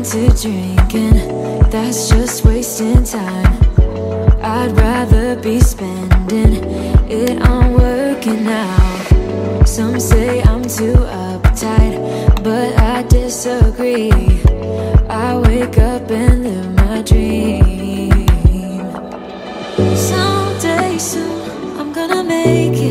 to drinking, that's just wasting time. I'd rather be spending it on working out. Some say I'm too uptight, but I disagree. I wake up and live my dream. Someday soon I'm gonna make it.